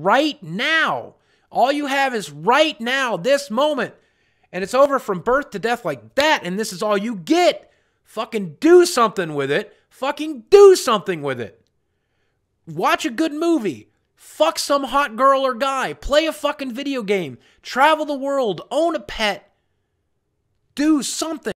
right now. All you have is right now, this moment. And it's over from birth to death like that, and this is all you get. Fucking do something with it. Fucking do something with it. Watch a good movie. Fuck some hot girl or guy. Play a fucking video game. Travel the world. Own a pet. Do something.